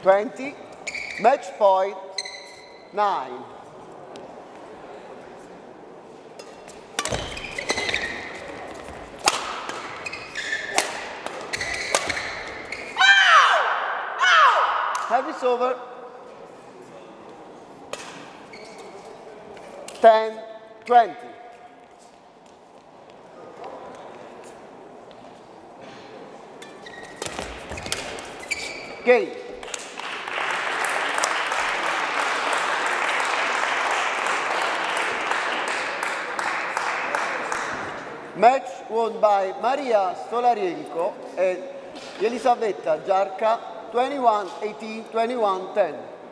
20. Match point 9. Service over. 10, 20. Game. Match won by Maria Stolarienko and Elisaveta Jarka, 21-18, 21-10.